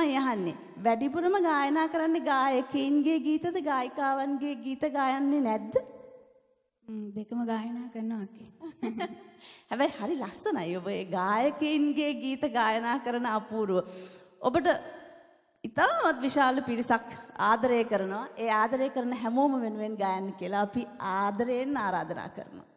තමයි අහන්නේ. වැඩිපුරම ගායනා කරන්නේ ගායකයින්ගේ ගීතද ගායිකාවන්ගේ ගීත ගායන්නේ නැද්ද? දෙකම ගායනා කරනවා කි. හැබැයි හරි ලස්සනයි ඔබ ඒ ගායකයින්ගේ ගීත ගායනා කරන අපූර්ව. ඔබට ඉතාමත් විශාල පිරිසක් ආදරය කරනවා. ඒ ආදරය කරන හැමෝම වෙනුවෙන් ගායන්න කියලා අපි ආදරයෙන් ආරාධනා කරනවා.